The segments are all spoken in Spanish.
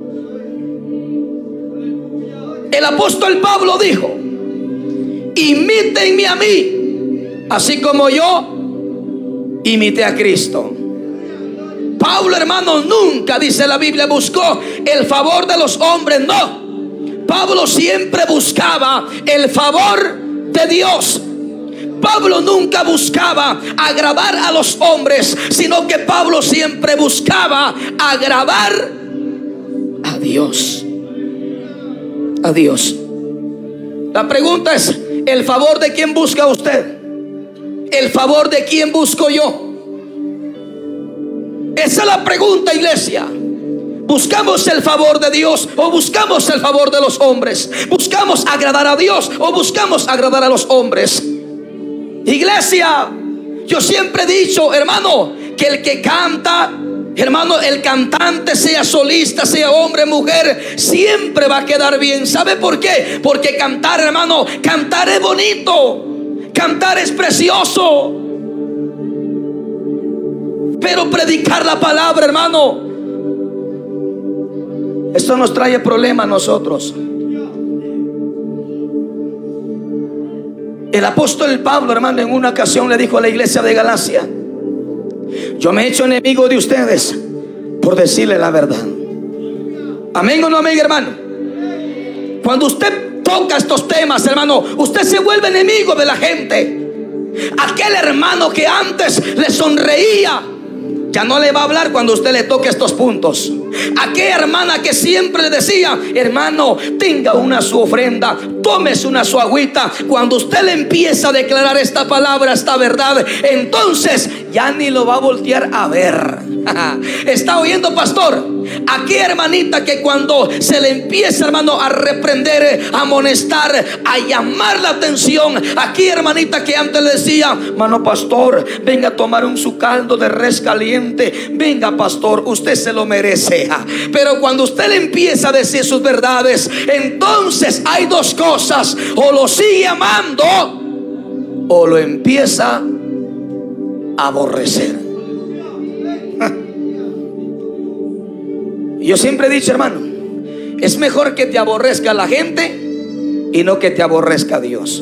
El apóstol Pablo dijo: imítenme a mí, así como yo imité a Cristo. Pablo, hermano, nunca, dice la Biblia, buscó el favor de los hombres. No, Pablo siempre buscaba el favor de Dios. Pablo nunca buscaba agradar a los hombres, sino que Pablo siempre buscaba agradar a Dios. A Dios. La pregunta es: ¿el favor de quién busca usted? ¿El favor de quién busco yo? Esa es la pregunta, iglesia. ¿Buscamos el favor de Dios o buscamos el favor de los hombres? ¿Buscamos agradar a Dios o buscamos agradar a los hombres? Iglesia, yo siempre he dicho, hermano, que el que canta, hermano, el cantante, sea solista, sea hombre, mujer, siempre va a quedar bien. ¿Sabe por qué? Porque cantar, hermano, cantar es bonito, cantar es precioso, pero predicar la palabra, hermano, esto nos trae problemas a nosotros. El apóstol Pablo, hermano, en una ocasión le dijo a la iglesia de Galacia: yo me he hecho enemigo de ustedes por decirle la verdad. Amén o no amén, hermano. Cuando usted toca estos temas, hermano, usted se vuelve enemigo de la gente. Aquel hermano que antes le sonreía, ya no le va a hablar cuando usted le toque estos puntos. Aquella hermana que siempre le decía: hermano, tenga una su ofrenda, tómese una su agüita. Cuando usted le empieza a declarar esta palabra, esta verdad, entonces ya ni lo va a voltear a ver. ¿Está oyendo, pastor? Aquella hermanita que cuando se le empieza, hermano, a reprender, a amonestar, a llamar la atención, aquella hermanita que antes le decía: mano pastor, venga a tomar su caldo de res caliente, venga pastor, usted se lo merece. Pero cuando usted le empieza a decir sus verdades, entonces hay dos cosas: o lo sigue amando o lo empieza a aborrecer. Yo siempre he dicho, hermano, es mejor que te aborrezca la gente y no que te aborrezca Dios.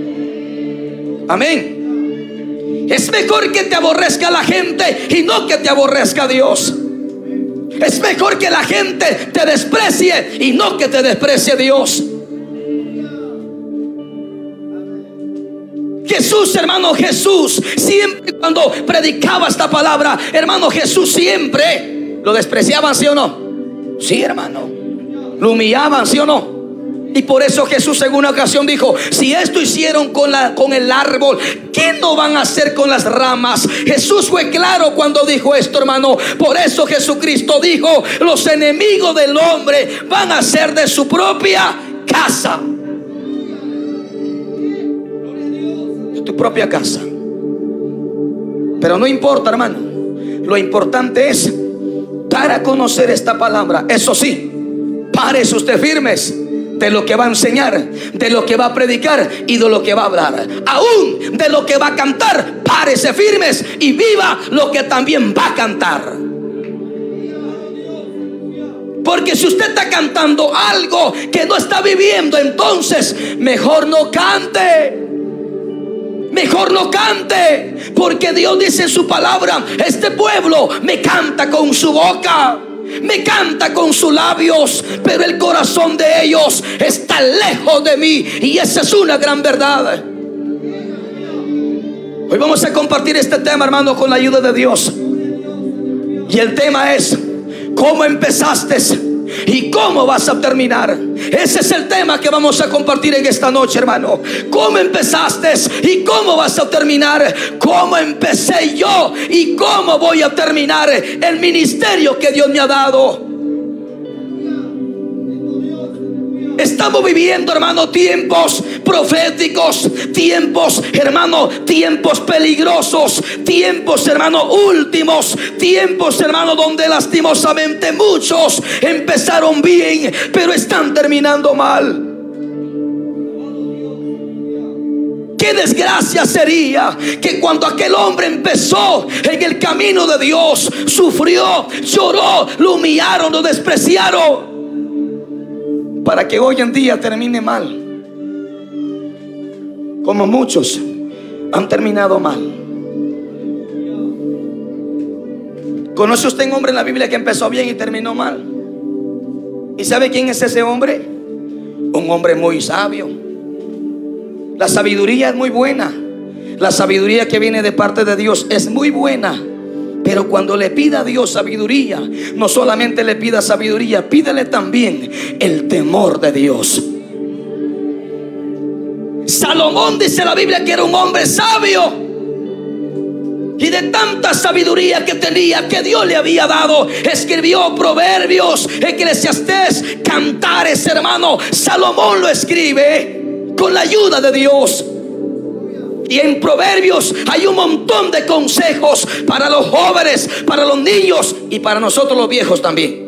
Amén. Es mejor que te aborrezca la gente y no que te aborrezca Dios. Es mejor que la gente te desprecie y no que te desprecie Dios. Jesús, hermano, Jesús siempre, cuando predicaba esta palabra, hermano, Jesús siempre lo despreciaban, ¿sí o no? Sí, hermano. Lo humillaban, ¿sí o no? Y por eso Jesús en una ocasión dijo: si esto hicieron con el árbol, ¿qué no van a hacer con las ramas? Jesús fue claro cuando dijo esto, hermano. Por eso Jesucristo dijo: los enemigos del hombre van a ser de su propia casa. De tu propia casa. Pero no importa, hermano. Lo importante es dar a conocer esta palabra. Eso sí, párese usted firmes de lo que va a enseñar, de lo que va a predicar y de lo que va a hablar. Aún de lo que va a cantar, párese firmes y viva lo que también va a cantar. Porque si usted está cantando algo que no está viviendo, entonces mejor no cante. Mejor no cante. Porque Dios dice en su palabra: este pueblo me canta con su boca, me canta con sus labios, pero el corazón de ellos está lejos de mí. Y esa es una gran verdad. Hoy vamos a compartir este tema, hermano, con la ayuda de Dios. Y el tema es: ¿cómo empezaste y cómo vas a terminar? Ese es el tema que vamos a compartir en esta noche, hermano. ¿Cómo empezaste y cómo vas a terminar? ¿Cómo empecé yo y cómo voy a terminar el ministerio que Dios me ha dado? Estamos viviendo, hermano, tiempos proféticos, tiempos, hermano, tiempos peligrosos, tiempos, hermano, últimos, tiempos, hermano, donde lastimosamente muchos empezaron bien, pero están terminando mal. Qué desgracia sería que cuando aquel hombre empezó en el camino de Dios, sufrió, lloró, lo humillaron, lo despreciaron. para que hoy en día termine mal, como muchos han terminado mal. ¿Conoce usted un hombre en la Biblia que empezó bien y terminó mal? ¿Y sabe quién es ese hombre? Un hombre muy sabio. La sabiduría es muy buena. La sabiduría que viene de parte de Dios es muy buena. Pero cuando le pida a Dios sabiduría, no solamente le pida sabiduría, pídele también el temor de Dios. Salomón, dice la Biblia, que era un hombre sabio, y de tanta sabiduría que tenía, que Dios le había dado, escribió Proverbios, Eclesiastés, Cantares, hermano. Salomón lo escribe con la ayuda de Dios. Y en Proverbios hay un montón de consejos para los jóvenes, para los niños y para nosotros los viejos también.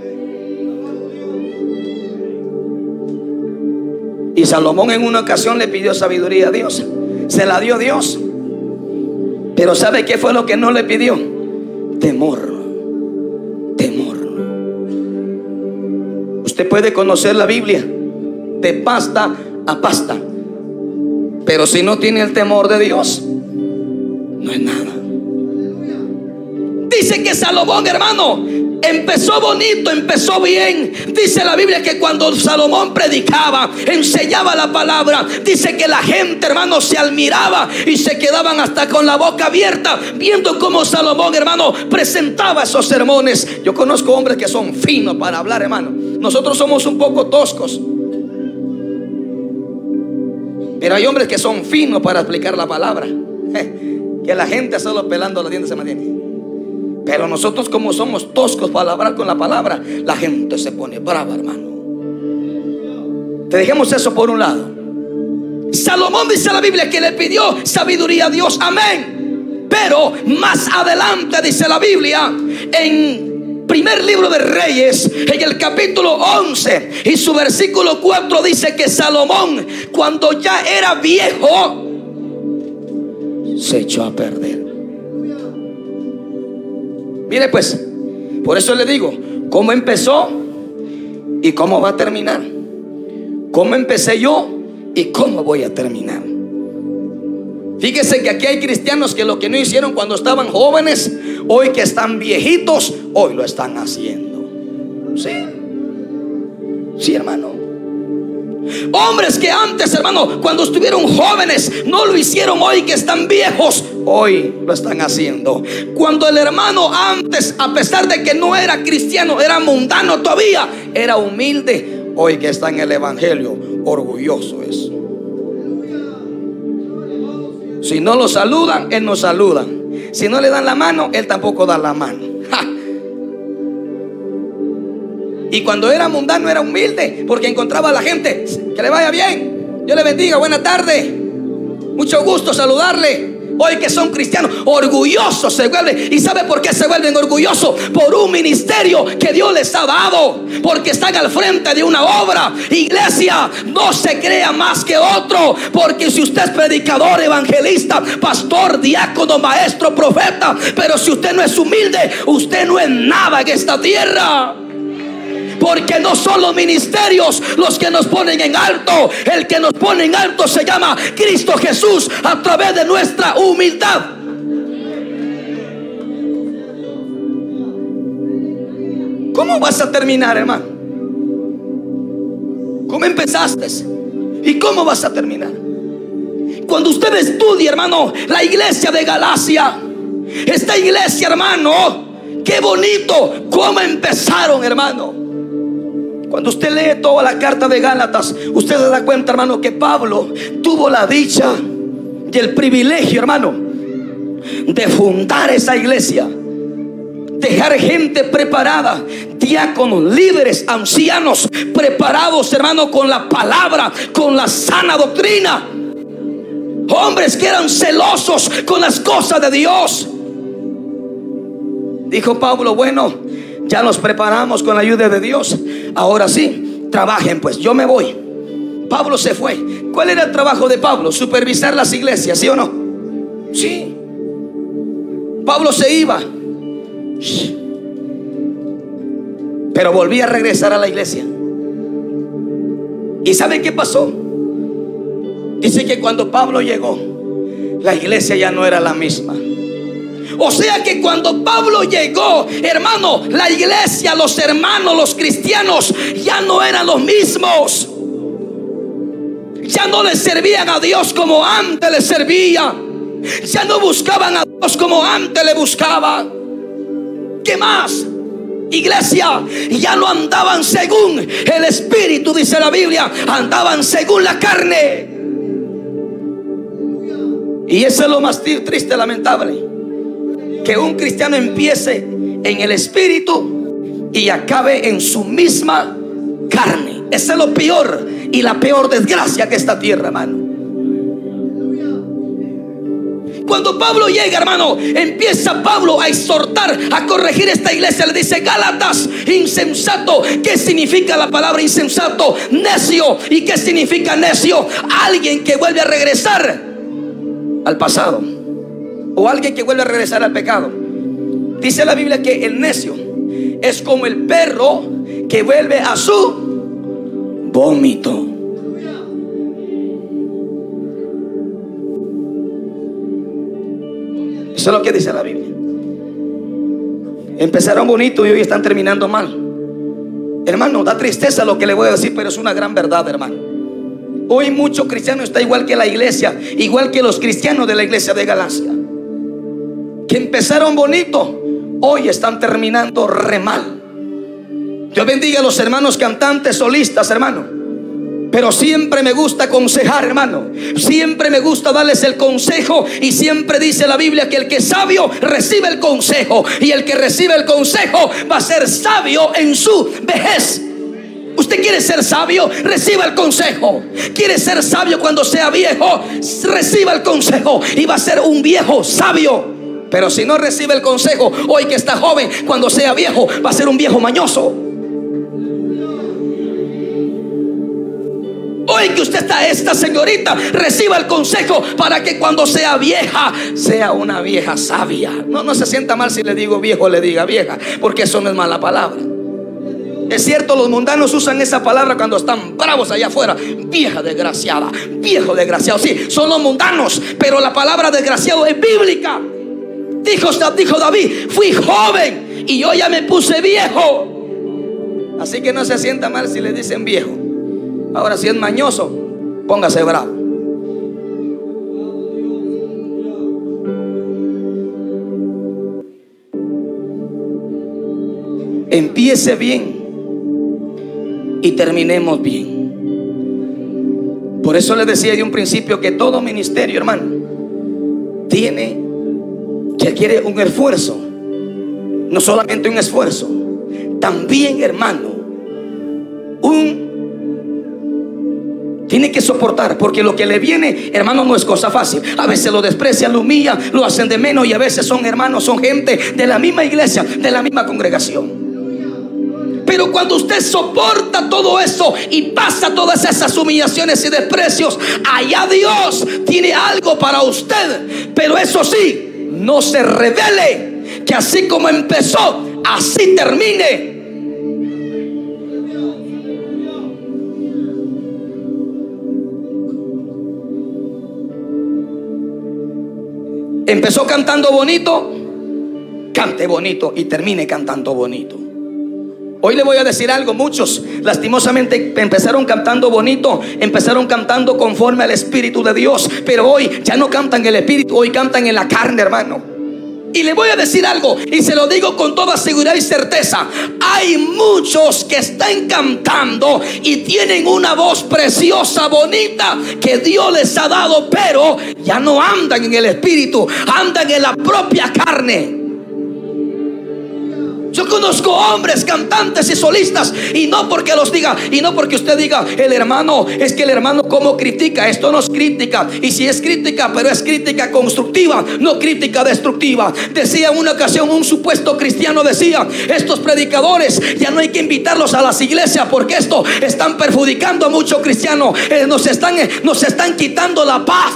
Y Salomón en una ocasión le pidió sabiduría a Dios. Se la dio Dios. Pero ¿sabe qué fue lo que no le pidió? Temor. Temor. Usted puede conocer la Biblia de pasta a pasta, pero si no tiene el temor de Dios, no es nada. Dice que Salomón, hermano, empezó bonito, empezó bien. Dice la Biblia que cuando Salomón predicaba, enseñaba la palabra, dice que la gente, hermano, se admiraba y se quedaban hasta con la boca abierta viendo cómo Salomón, hermano, presentaba esos sermones. Yo conozco hombres que son finos para hablar, hermano. Nosotros somos un poco toscos, pero hay hombres que son finos para explicar la palabra, que la gente solo pelando los dientes se mantiene. Pero nosotros, como somos toscos para hablar con la palabra, la gente se pone brava, hermano. Te dejemos eso por un lado. Salomón, dice la Biblia, que le pidió sabiduría a Dios. Amén. Pero más adelante dice la Biblia, en primer libro de Reyes, en el capítulo 11 y su versículo 4, dice que Salomón, cuando ya era viejo, se echó a perder. Mire pues, por eso le digo, ¿cómo empezó y cómo va a terminar? ¿Cómo empecé yo y cómo voy a terminar? Fíjese que aquí hay cristianos que lo que no hicieron cuando estaban jóvenes, hoy que están viejitos, hoy lo están haciendo. Sí, sí, hermano. Hombres que antes, hermano, cuando estuvieron jóvenes, no lo hicieron, hoy que están viejos, hoy lo están haciendo. Cuando el hermano antes, a pesar de que no era cristiano, era mundano todavía, era humilde, hoy que está en el evangelio, orgulloso es. Si no lo saludan, él no saluda. Si no le dan la mano, él tampoco da la mano. ¡Ja! Y cuando era mundano era humilde, porque encontraba a la gente. Que le vaya bien, Dios le bendiga, buena tarde, mucho gusto saludarle. Hoy que son cristianos, orgullosos se vuelven. ¿Y sabe por qué se vuelven orgullosos? Por un ministerio que Dios les ha dado, porque están al frente de una obra. Iglesia, no se crea más que otro, porque si usted es predicador, evangelista, pastor, diácono, maestro, profeta, pero si usted no es humilde, usted no es nada en esta tierra. Porque no son los ministerios los que nos ponen en alto. El que nos pone en alto se llama Cristo Jesús, a través de nuestra humildad. ¿Cómo vas a terminar, hermano? ¿Cómo empezaste? ¿Y cómo vas a terminar? Cuando usted estudia, hermano, la iglesia de Galacia, esta iglesia, hermano, qué bonito cómo empezaron, hermano. Cuando usted lee toda la carta de Gálatas, usted se da cuenta, hermano, que Pablo tuvo la dicha y el privilegio, hermano, de fundar esa iglesia, dejar gente preparada, diáconos, líderes, ancianos preparados, hermano, con la palabra, con la sana doctrina, hombres que eran celosos con las cosas de Dios. Dijo Pablo, bueno, ya nos preparamos con la ayuda de Dios, ahora sí, trabajen pues, yo me voy. Pablo se fue. ¿Cuál era el trabajo de Pablo? Supervisar las iglesias, ¿sí o no? Sí. Pablo se iba, pero volvía a regresar a la iglesia. ¿Y sabe qué pasó? Dice que cuando Pablo llegó, la iglesia ya no era la misma. O sea que cuando Pablo llegó, hermano, la iglesia, los hermanos, los cristianos ya no eran los mismos. Ya no le servían a Dios como antes le servía. Ya no buscaban a Dios como antes le buscaba. ¿Qué más? Iglesia, ya no andaban según el Espíritu, dice la Biblia, andaban según la carne. Y eso es lo más triste, lamentable, que un cristiano empiece en el Espíritu y acabe en su misma carne. Ese es lo peor y la peor desgracia que esta tierra, hermano. Cuando Pablo llega, hermano, empieza Pablo a exhortar, a corregir esta iglesia. Le dice: Gálatas, insensato. ¿Qué significa la palabra insensato? Necio. ¿Y qué significa necio? Alguien que vuelve a regresar al pasado, o alguien que vuelve a regresar al pecado. Dice la Biblia que el necio es como el perro que vuelve a su vómito. Eso es lo que dice la Biblia. Empezaron bonito y hoy están terminando mal. Hermano, da tristeza lo que le voy a decir, pero es una gran verdad, hermano. Hoy mucho cristiano está igual que la iglesia, igual que los cristianos de la iglesia de Galacia, que empezaron bonito, hoy están terminando re mal. Dios bendiga a los hermanos cantantes, solistas, hermano. Pero siempre me gusta aconsejar, hermano. Siempre me gusta darles el consejo. Y siempre dice la Biblia que el que es sabio recibe el consejo, y el que recibe el consejo va a ser sabio en su vejez. Usted quiere ser sabio, reciba el consejo. Quiere ser sabio cuando sea viejo, reciba el consejo y va a ser un viejo sabio. Pero si no recibe el consejo, hoy que está joven, cuando sea viejo va a ser un viejo mañoso. Hoy que usted está, esta señorita, reciba el consejo para que cuando sea vieja, sea una vieja sabia. No se sienta mal si le digo viejo, le diga vieja, porque eso no es mala palabra. Es cierto, los mundanos usan esa palabra cuando están bravos allá afuera. Vieja desgraciada, viejo desgraciado. Sí, son los mundanos, pero la palabra desgraciado es bíblica. Dijo David: fui joven y yo ya me puse viejo. Así que no se sienta mal si le dicen viejo. Ahora, si es mañoso, póngase bravo. Empiece bien y terminemos bien. Por eso les decía de un principio que todo ministerio, hermano, requiere un esfuerzo. No solamente un esfuerzo, también, hermano, tiene que soportar, porque lo que le viene, hermano, no es cosa fácil. A veces lo desprecian, lo humillan, lo hacen de menos, y a veces son hermanos, son gente de la misma iglesia, de la misma congregación. Pero cuando usted soporta todo eso y pasa todas esas humillaciones y desprecios, allá Dios tiene algo para usted. Pero eso sí, no se revele, que así como empezó, así termine. Empezó cantando bonito, cante bonito y termine cantando bonito. Hoy le voy a decir algo: muchos lastimosamente empezaron cantando bonito, empezaron cantando conforme al Espíritu de Dios, pero hoy ya no cantan en el Espíritu, hoy cantan en la carne, hermano. Y le voy a decir algo, y se lo digo con toda seguridad y certeza: hay muchos que están cantando y tienen una voz preciosa, bonita, que Dios les ha dado, pero ya no andan en el Espíritu, andan en la propia carne. Yo conozco hombres, cantantes y solistas, y no porque los diga, y no porque usted diga: el hermano, es que el hermano cómo critica. Esto no es crítica, y si es crítica, pero es crítica constructiva, no crítica destructiva. Decía en una ocasión un supuesto cristiano, decía: estos predicadores ya no hay que invitarlos a las iglesias, porque esto están perjudicando a muchos cristianos, nos están quitando la paz.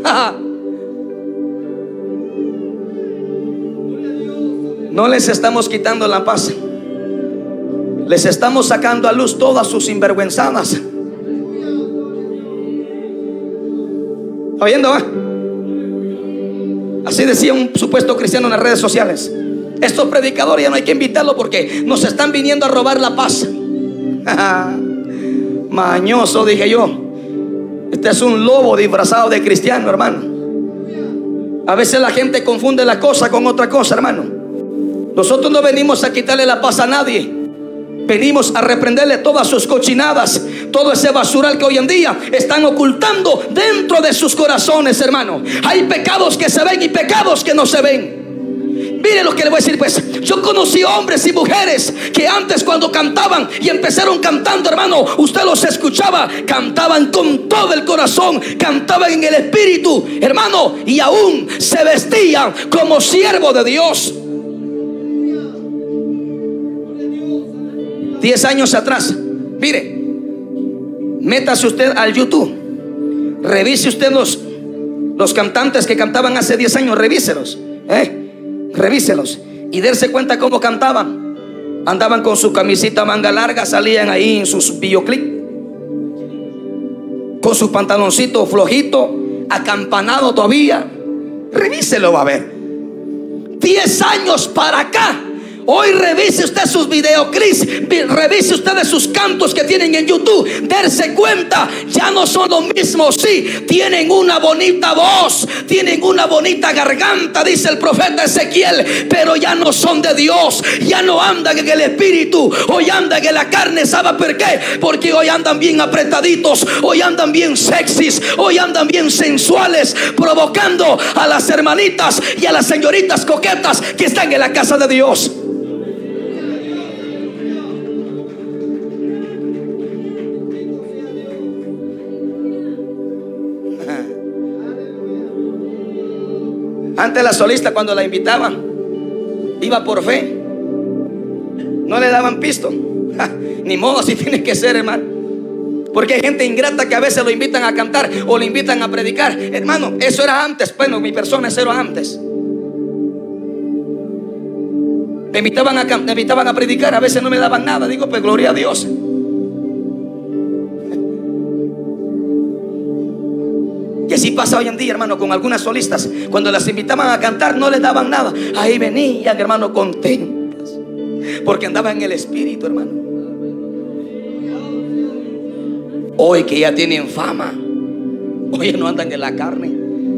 No les estamos quitando la paz, les estamos sacando a luz todas sus sinvergüenzadas. ¿Oyendo, va? Así decía un supuesto cristiano en las redes sociales. Estos predicadores ya no hay que invitarlos porque nos están viniendo a robar la paz. Mañoso, dije yo. Este es un lobo disfrazado de cristiano, hermano. A veces la gente confunde la cosa con otra cosa, hermano. Nosotros no venimos a quitarle la paz a nadie. Venimos a reprenderle todas sus cochinadas, todo ese basural que hoy en día están ocultando dentro de sus corazones, hermano. Hay pecados que se ven y pecados que no se ven. Mire lo que le voy a decir, pues. Yo conocí hombres y mujeres que antes, cuando cantaban y empezaron cantando, hermano, usted los escuchaba, cantaban con todo el corazón, cantaban en el espíritu, hermano, y aún se vestían como siervos de Dios. 10 años atrás, mire, métase usted al YouTube, revise usted los cantantes que cantaban hace 10 años, revíselos, revíselos y darse cuenta cómo cantaban. Andaban con su camisita manga larga, salían ahí en sus videoclips con sus pantaloncitos flojitos, acampanado todavía. Revíselo, va a ver. 10 años para acá. Hoy revise usted sus videoclips, revise usted de sus cantos que tienen en YouTube. Darse cuenta, ya no son los mismos. Sí, tienen una bonita voz, tienen una bonita garganta, dice el profeta Ezequiel, pero ya no son de Dios. Ya no andan en el espíritu, hoy andan en la carne. ¿Sabe por qué? Porque hoy andan bien apretaditos, hoy andan bien sexys, hoy andan bien sensuales, provocando a las hermanitas y a las señoritas coquetas que están en la casa de Dios. Antes la solista, cuando la invitaban, iba por fe, no le daban pisto. Ni modo, así tiene que ser, hermano. Porque hay gente ingrata que a veces lo invitan a cantar o lo invitan a predicar. Hermano, eso era antes. Bueno, mi persona, eso era antes. Me invitaban a predicar, a veces no me daban nada. Digo, pues gloria a Dios. Y así pasa hoy en día, hermano, con algunas solistas. Cuando las invitaban a cantar no les daban nada. Ahí venían, hermano, contentas, porque andaban en el espíritu, hermano. Hoy que ya tienen fama, hoy no andan en la carne.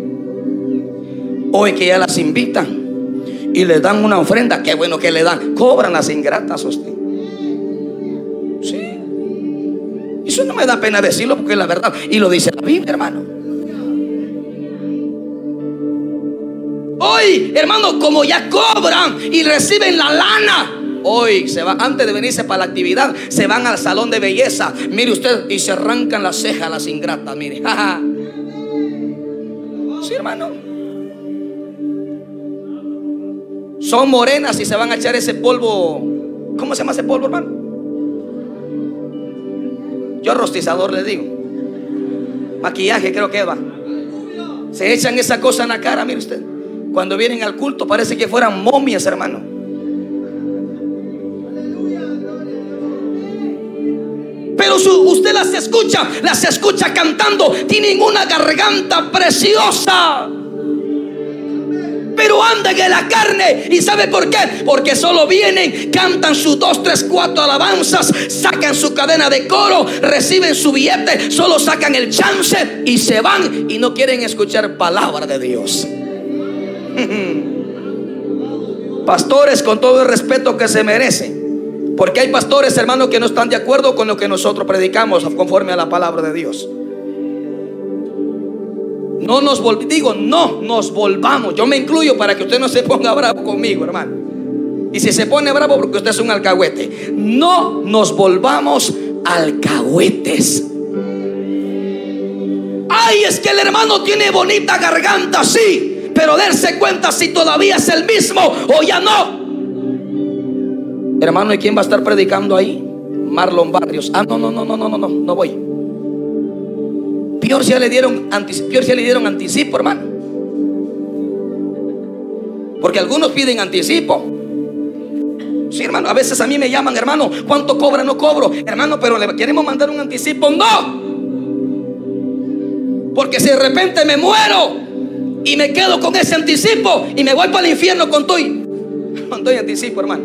Hoy que ya las invitan y les dan una ofrenda, qué bueno que le dan. Cobran las ingratas, usted. Sí. Eso no me da pena decirlo porque es la verdad. Y lo dice la Biblia, hermano. Hoy, hermano, como ya cobran y reciben la lana, hoy se va, antes de venirse para la actividad, se van al salón de belleza. Mire usted, y se arrancan las cejas las ingratas, mire. Sí, hermano. Son morenas y se van a echar ese polvo. ¿Cómo se llama ese polvo, hermano? Yo rostizador le digo. Maquillaje creo que va. Se echan esa cosa en la cara, mire usted. Cuando vienen al culto parece que fueran momias, hermano. Pero usted las escucha cantando. Tienen una garganta preciosa, pero andan en la carne. ¿Y sabe por qué? Porque solo vienen, cantan sus 2, 3, 4 alabanzas, sacan su cadena de coro, reciben su billete, solo sacan el chance y se van y no quieren escuchar palabra de Dios. Pastores, con todo el respeto que se merecen, porque hay pastores, hermanos, que no están de acuerdo con lo que nosotros predicamos conforme a la palabra de Dios. No nos volvamos. Yo me incluyo para que usted no se ponga bravo conmigo, hermano. Y si se pone bravo porque usted es un alcahuete, no nos volvamos alcahuetes. Ay, es que el hermano tiene bonita garganta, sí, pero darse cuenta si todavía es el mismo o ya no. Hermano, ¿y quién va a estar predicando ahí? Marlon Barrios. No voy. Peor si ya le dieron anticipo, hermano. Porque algunos piden anticipo. Sí, hermano, a veces a mí me llaman, hermano, ¿cuánto cobra? No cobro, hermano, pero le queremos mandar un anticipo. No. Porque si de repente me muero y me quedo con ese anticipo y me voy para el infierno con todo anticipo, hermano.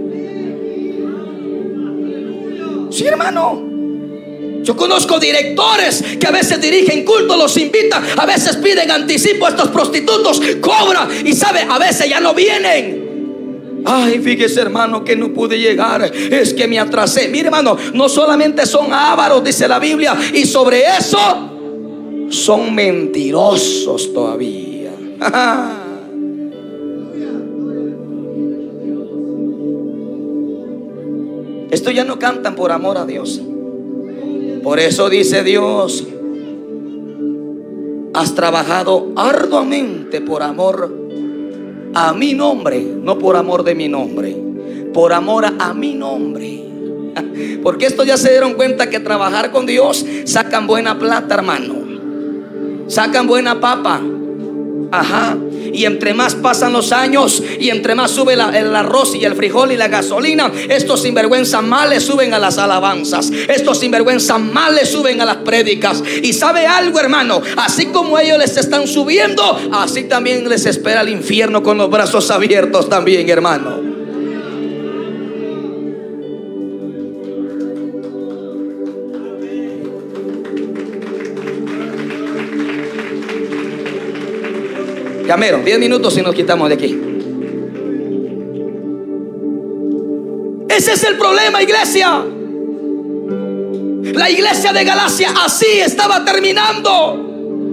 Sí, hermano. Yo conozco directores que a veces dirigen cultos, los invitan, a veces piden anticipo a estos prostitutos, cobran y sabe, a veces ya no vienen. Ay, fíjese, hermano, que no pude llegar, es que me atrasé. Mire, hermano, no solamente son ávaros, dice la Biblia, y sobre eso son mentirosos todavía. Esto ya no cantan por amor a Dios. Por eso dice Dios: has trabajado arduamente por amor a mi nombre, no por amor de mi nombre, por amor a mi nombre. Porque esto ya se dieron cuenta que trabajar con Dios sacan buena plata, hermano. Sacan buena papa. Ajá. Y entre más pasan los años y entre más sube el arroz y el frijol y la gasolina, estos sinvergüenzas males suben a las alabanzas. Estos sinvergüenzas males suben a las prédicas. Y sabe algo, hermano, así como ellos les están subiendo, así también les espera el infierno con los brazos abiertos también, hermano. Camero, 10 minutos y nos quitamos de aquí. Ese es el problema, iglesia. La iglesia de Galacia así estaba terminando.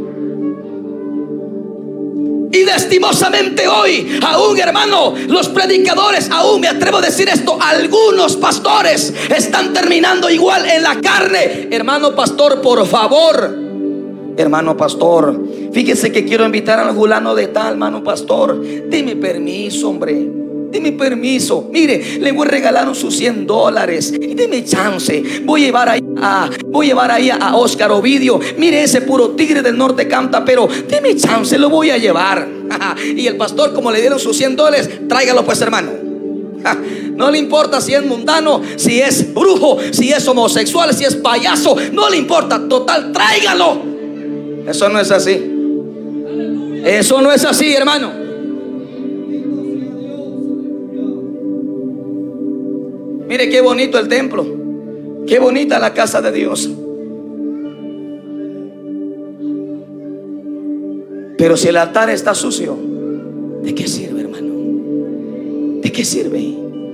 Y lastimosamente hoy, aún, hermano, los predicadores, aún me atrevo a decir esto, algunos pastores están terminando igual en la carne. Hermano pastor, por favor. Hermano pastor, fíjese que quiero invitar al fulano de tal, hermano pastor. Deme permiso, hombre. Deme permiso. Mire, le voy a regalar sus $100 y deme chance. Voy a llevar ahí a Oscar Ovidio. Mire, ese puro tigre del norte canta, pero deme chance, lo voy a llevar. Y el pastor, como le dieron sus $100, tráigalo pues, hermano. No le importa si es mundano, si es brujo, si es homosexual, si es payaso, no le importa, total, tráigalo. Eso no es así. Eso no es así, hermano. Mire qué bonito el templo, qué bonita la casa de Dios. Pero si el altar está sucio, ¿de qué sirve, hermano? ¿De qué sirve?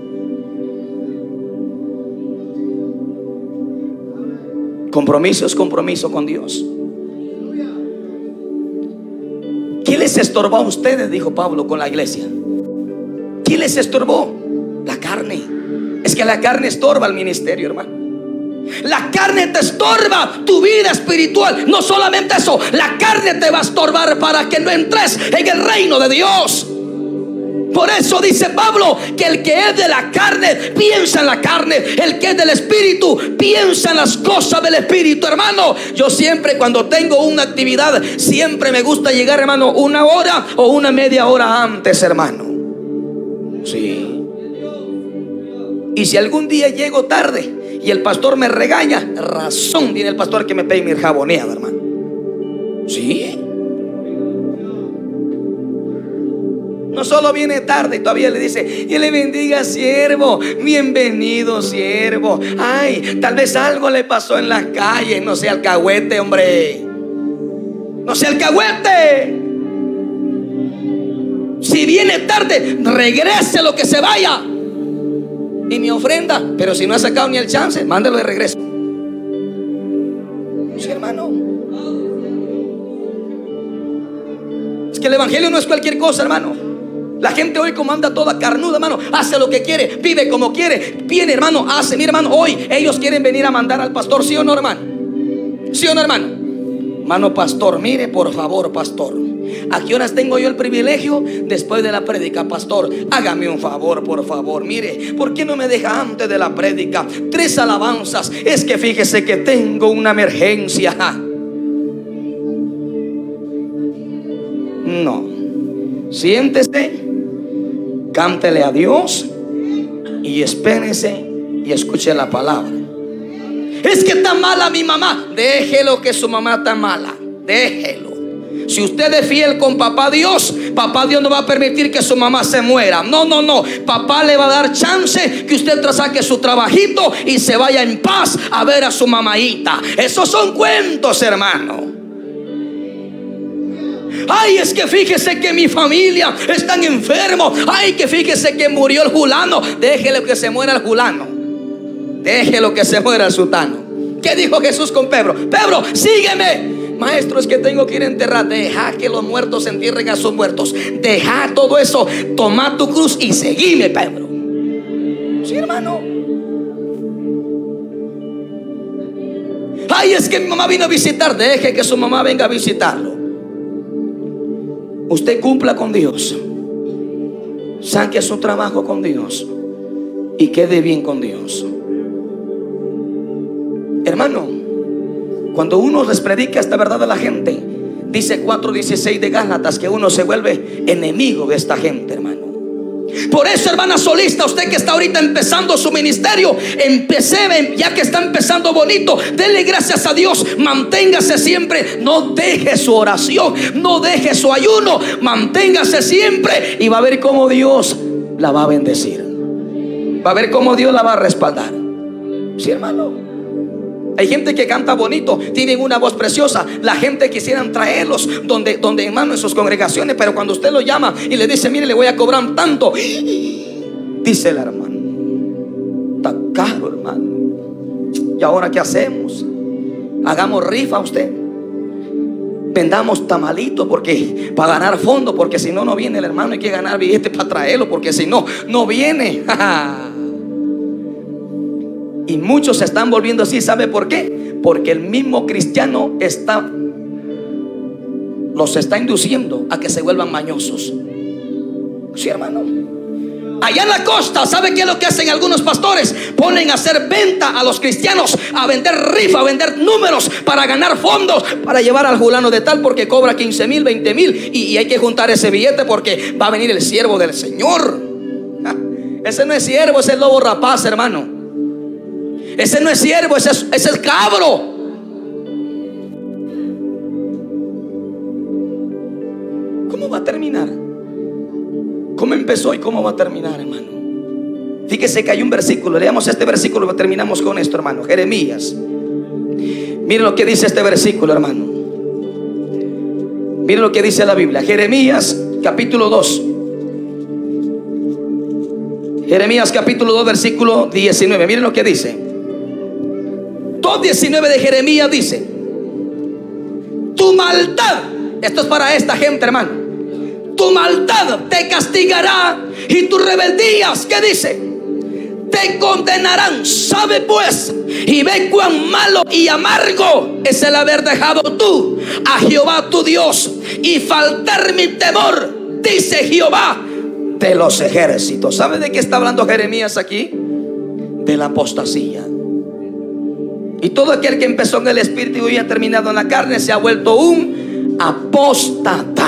Compromiso es compromiso con Dios. ¿Qué les estorbó a ustedes? Dijo Pablo con la iglesia. ¿Qué les estorbó? La carne. Es que la carne estorba al ministerio, hermano. La carne te estorba tu vida espiritual. No solamente eso, la carne te va a estorbar para que no entres en el reino de Dios. Por eso dice Pablo que el que es de la carne piensa en la carne, el que es del espíritu piensa en las cosas del espíritu, hermano. Yo siempre, cuando tengo una actividad, siempre me gusta llegar, hermano, 1 hora o una media hora antes, hermano. Sí. Y si algún día llego tarde y el pastor me regaña, razón tiene el pastor que me pegue mi jaboneada, hermano. Sí. No solo viene tarde, todavía le dice: y le bendiga, siervo, bienvenido, siervo. Ay, tal vez algo le pasó en la calle. No sea alcahuete, hombre. No sea alcahuete. Si viene tarde, regrese lo que se vaya. Y mi ofrenda, pero si no ha sacado ni el chance, mándelo de regreso. Sí, hermano. Es que el evangelio no es cualquier cosa, hermano. La gente hoy, como anda toda carnuda, hermano, hace lo que quiere, vive como quiere, viene, hermano, hace. Mi hermano, hoy ellos quieren venir a mandar al pastor, ¿sí o no, hermano? ¿Sí o no, hermano? Hermano pastor, mire, por favor, pastor, ¿a qué horas tengo yo el privilegio? Después de la prédica, pastor. Hágame un favor, por favor. Mire, ¿por qué no me deja antes de la prédica 3 alabanzas? Es que fíjese que tengo una emergencia. No. Siéntese, cántele a Dios y espérese y escuche la palabra. Es que está mala mi mamá. Déjelo que su mamá está mala. Déjelo. Si usted es fiel con papá Dios no va a permitir que su mamá se muera. No. Papá le va a dar chance que usted saque su trabajito y se vaya en paz a ver a su mamaita. Esos son cuentos, hermano. Ay, es que fíjese que mi familia están enfermos. Ay, que fíjese que murió el fulano. Déjelo que se muera el fulano. Déjelo que se muera el sultano. ¿Qué dijo Jesús con Pedro? Pedro, sígueme. Maestro, es que tengo que ir a enterrar. Deja que los muertos entierren a sus muertos. Deja todo eso. Toma tu cruz y seguime, Pedro. Sí, hermano. Ay, es que mi mamá vino a visitar. Deje que su mamá venga a visitarlo. Usted cumpla con Dios. Saque su trabajo con Dios y quede bien con Dios. Hermano, cuando uno les predica esta verdad a la gente, dice 4:16 de Gálatas que uno se vuelve enemigo de esta gente, hermano. Por eso, hermana solista, usted que está ahorita empezando su ministerio, ya que está empezando bonito, dele gracias a Dios. Manténgase siempre, no deje su oración, no deje su ayuno, manténgase siempre y va a ver cómo Dios la va a bendecir. Va a ver cómo Dios la va a respaldar. Sí, hermano. Hay gente que canta bonito, tienen una voz preciosa. La gente quisieran traerlos donde hermano, en sus congregaciones, pero cuando usted lo llama y le dice, mire, le voy a cobrar tanto, dice el hermano, está caro, hermano. ¿Y ahora qué hacemos? Hagamos rifa usted. Vendamos tamalitos porque para ganar fondos, porque si no, no viene el hermano. Hay que ganar billetes para traerlo, porque si no, no viene. Y muchos se están volviendo así. ¿Sabe por qué? Porque el mismo cristiano los está induciendo a que se vuelvan mañosos. Sí, hermano. Allá en la costa, ¿sabe qué es lo que hacen algunos pastores? Ponen a hacer venta a los cristianos, a vender rifa, a vender números para ganar fondos, para llevar al fulano de tal porque cobra 15,000, 20,000 y hay que juntar ese billete porque va a venir el siervo del Señor. Ese no es siervo, ese es lobo rapaz, hermano. Ese no es siervo, ese es cabro. ¿Cómo va a terminar? ¿Cómo empezó y cómo va a terminar, hermano? Fíjese que hay un versículo. Leamos este versículo y terminamos con esto, hermano. Jeremías. Mire lo que dice este versículo, hermano. Mire lo que dice la Biblia. Jeremías capítulo 2. Jeremías capítulo 2 versículo 19. Miren lo que dice. 2:19 de Jeremías dice: tu maldad, esto es para esta gente, hermano, tu maldad te castigará y tus rebeldías, ¿qué dice? Te condenarán. Sabe pues y ve cuán malo y amargo es el haber dejado tú a Jehová tu Dios y faltar mi temor, dice Jehová de los ejércitos. ¿Sabe de qué está hablando Jeremías aquí? De la apostasía. Y todo aquel que empezó en el espíritu y ha terminado en la carne se ha vuelto un apóstata.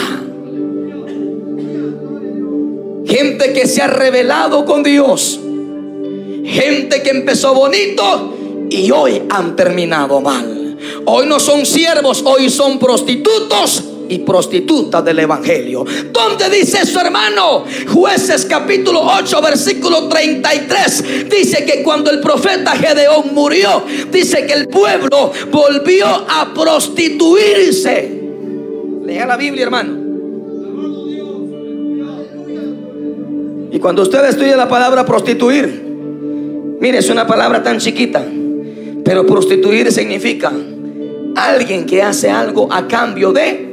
Gente que se ha rebelado con Dios. Gente que empezó bonito y hoy han terminado mal. Hoy no son siervos, hoy son prostitutos y prostitutas del evangelio. ¿Dónde dice eso, hermano? Jueces capítulo 8 versículo 33 dice que cuando el profeta Gedeón murió, dice que el pueblo volvió a prostituirse. Lea la Biblia, hermano. Y cuando usted estudia la palabra prostituir, mire, es una palabra tan chiquita, pero prostituir significa alguien que hace algo a cambio de.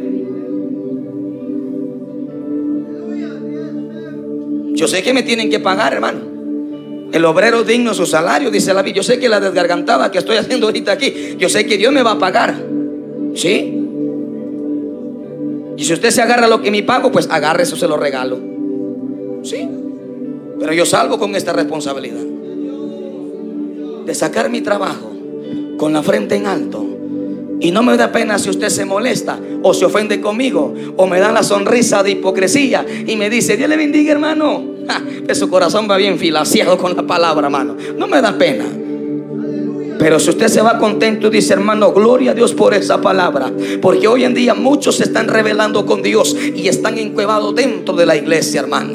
Yo sé que me tienen que pagar, hermano. El obrero digno su salario, dice la Biblia. Yo sé que la desgargantada que estoy haciendo ahorita aquí, yo sé que Dios me va a pagar. ¿Sí? Y si usted se agarra lo que me pago, pues agarre eso, se lo regalo. ¿Sí? Pero yo salgo con esta responsabilidad de sacar mi trabajo con la frente en alto. Y no me da pena si usted se molesta o se ofende conmigo o me da la sonrisa de hipocresía y me dice: Dios le bendiga, hermano. Su corazón va bien filaseado con la palabra, hermano. No me da pena. Pero si usted se va contento y dice, hermano, gloria a Dios por esa palabra, porque hoy en día muchos se están rebelando con Dios y están encuevados dentro de la iglesia, hermano.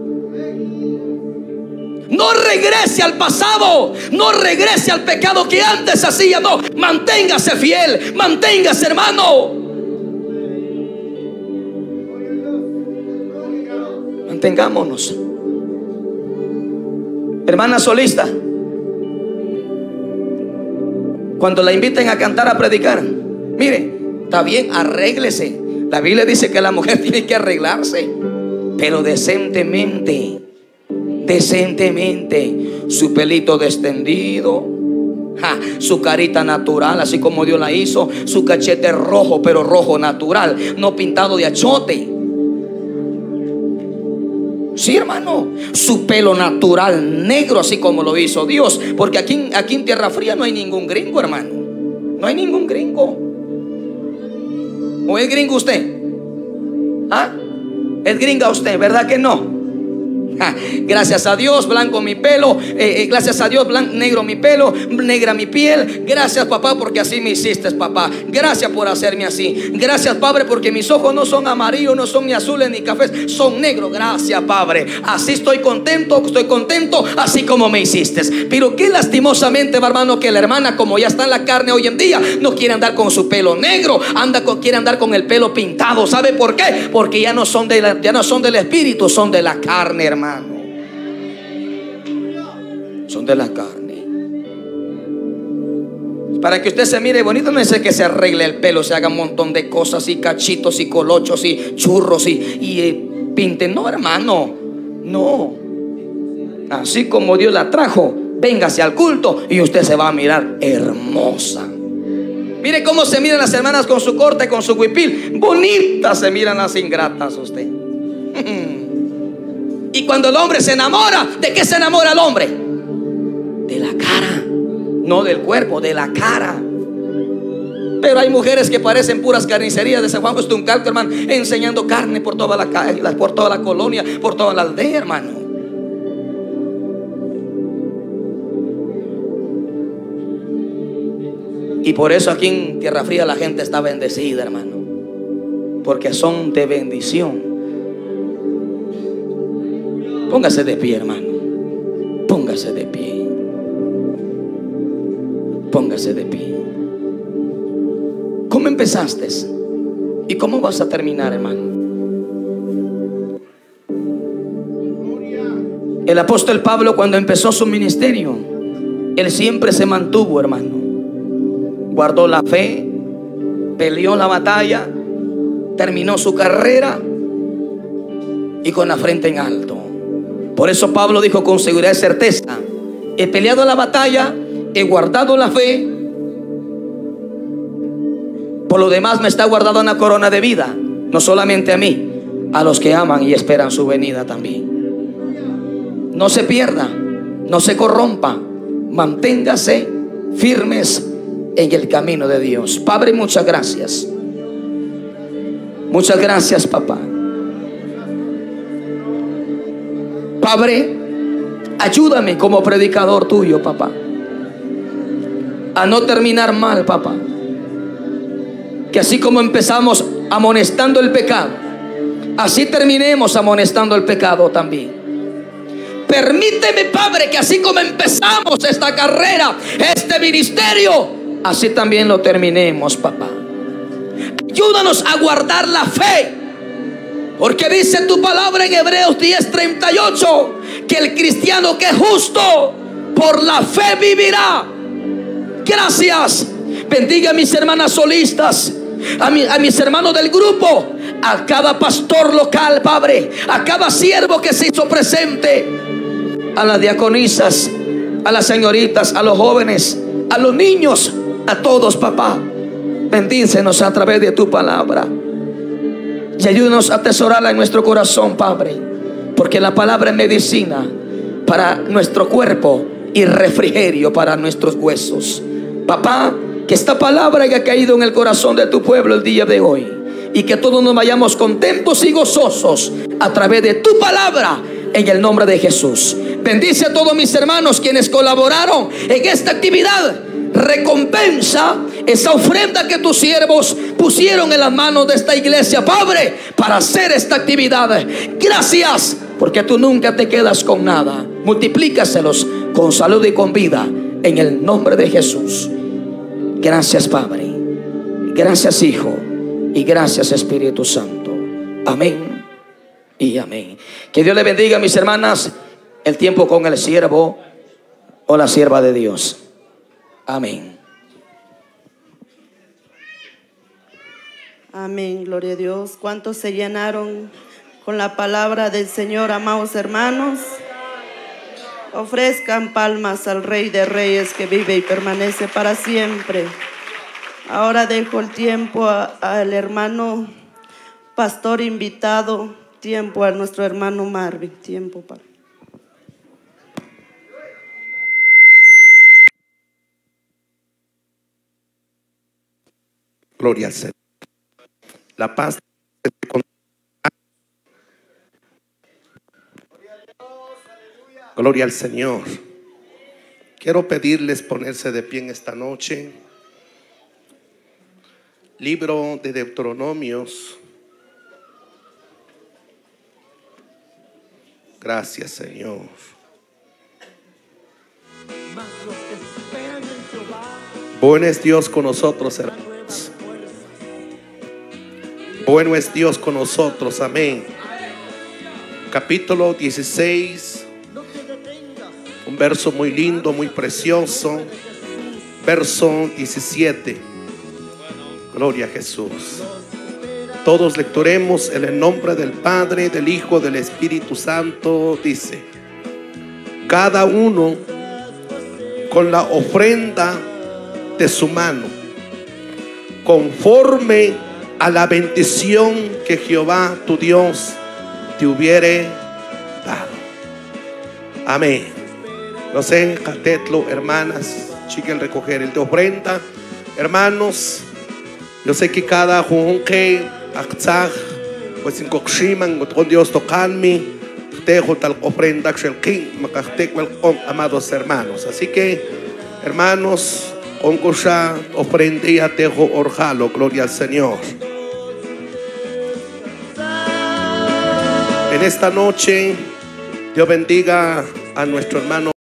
No regrese al pasado, no regrese al pecado que antes hacía, no, manténgase fiel, manténgase, hermano. Mantengámonos. Hermana solista, cuando la inviten a cantar, a predicar, mire, está bien, arréglese. La Biblia dice que la mujer tiene que arreglarse, pero decentemente. Decentemente. Su pelito descendido, su carita natural, así como Dios la hizo. Su cachete rojo, pero rojo natural, no pintado de achote. Sí, hermano. Su pelo natural, negro, así como lo hizo Dios. Porque aquí en Tierra Fría no hay ningún gringo, hermano. No hay ningún gringo. ¿O es gringo usted? ¿Es gringa usted? ¿Verdad que no? Gracias a Dios, blanco mi pelo, gracias a Dios, negro mi pelo, negra mi piel. Gracias, papá, porque así me hiciste, papá. Gracias por hacerme así. Gracias, Padre, porque mis ojos no son amarillos, no son ni azules ni cafés, son negros. Gracias, Padre. Así estoy contento, así como me hiciste. Pero qué lastimosamente, hermano, que la hermana, como ya está en la carne hoy en día, no quiere andar con su pelo negro, quiere andar con el pelo pintado. ¿Sabe por qué? Porque ya no son del espíritu, son de la carne, hermano. Son de la carne. Para que usted se mire bonito, no es que se arregle el pelo, se haga un montón de cosas y cachitos y colochos y churros y pinten. No, hermano, no. Así como Dios la trajo, véngase al culto y usted se va a mirar hermosa. Mire cómo se miran las hermanas con su corte, con su huipil. Bonitas se miran las ingratas usted. Y cuando el hombre se enamora, ¿de qué se enamora el hombre? De la cara, no del cuerpo, de la cara. Pero hay mujeres que parecen puras carnicerías de San Juan Justuncalco, hermano, enseñando carne por toda la calle, por toda la colonia, por toda la aldea, hermano. Y por eso aquí en Tierra Fría la gente está bendecida, hermano, porque son de bendición. Póngase de pie, hermano. Póngase de pie. Póngase de pie. ¿Cómo empezaste? ¿Y cómo vas a terminar, hermano? El apóstol Pablo, cuando empezó su ministerio, él siempre se mantuvo, hermano. Guardó la fe, peleó la batalla, terminó su carrera y con la frente en alto. Por eso Pablo dijo con seguridad y certeza: he peleado la batalla, he guardado la fe, por lo demás me está guardada una corona de vida, no solamente a mí, a los que aman y esperan su venida también. No se pierda, no se corrompa, manténgase firmes en el camino de Dios. Padre, muchas gracias. Muchas gracias, papá. Padre, ayúdame como predicador tuyo, papá, a no terminar mal, papá. Que así como empezamos amonestando el pecado, así terminemos amonestando el pecado también. Permíteme, Padre, que así como empezamos esta carrera, este ministerio, así también lo terminemos, papá. Ayúdanos a guardar la fe, porque dice tu palabra en Hebreos 10:38 que el cristiano que es justo por la fe vivirá. Gracias. Bendiga a mis hermanas solistas, a mis hermanos del grupo, a cada pastor local, Padre, a cada siervo que se hizo presente, a las diaconisas, a las señoritas, a los jóvenes, a los niños, a todos, papá. Bendícenos a través de tu palabra y ayúdanos a atesorarla en nuestro corazón, Padre, porque la palabra es medicina para nuestro cuerpo y refrigerio para nuestros huesos. Papá, que esta palabra haya caído en el corazón de tu pueblo el día de hoy, y que todos nos vayamos contentos y gozosos a través de tu palabra, en el nombre de Jesús. Bendice a todos mis hermanos quienes colaboraron en esta actividad. recompensa esa ofrenda que tus siervos pusieron en las manos de esta iglesia, Padre, para hacer esta actividad. Gracias, porque tú nunca te quedas con nada. Multiplícaselos con salud y con vida, en el nombre de Jesús. Gracias, Padre. Gracias, Hijo. Y gracias, Espíritu Santo. Amén y amén. Que Dios le bendiga, mis hermanas, el tiempo con el siervo o la sierva de Dios. Amén. Amén, gloria a Dios. ¿Cuántos se llenaron con la palabra del Señor, amados hermanos? Ofrezcan palmas al Rey de Reyes, que vive y permanece para siempre. Ahora dejo el tiempo al hermano pastor invitado, tiempo a nuestro hermano Marvin, tiempo para... Gloria al Señor. La paz. Gloria al Señor. Quiero pedirles ponerse de pie en esta noche. Libro de Deuteronomios. Gracias, Señor. Bueno es Dios con nosotros, hermanos. Bueno es Dios con nosotros, amén. Capítulo 16, un verso muy lindo, muy precioso. Verso 17. Gloria a Jesús. Todos lectoremos en el nombre del Padre, del Hijo, del Espíritu Santo. Dice: cada uno con la ofrenda de su mano, conforme a la bendición que Jehová tu Dios te hubiere dado. Amén. No sé, catetlo, hermanas, chiquen recoger el de ofrenda. Hermanos, yo sé que cada junque, akzaj, pues sin coximan, con Dios tocanme, tejo tal ofrenda, amados hermanos. Así que, hermanos, con cosa ofrenda y tejo orjalo, gloria al Señor. En esta noche, Dios bendiga a nuestro hermano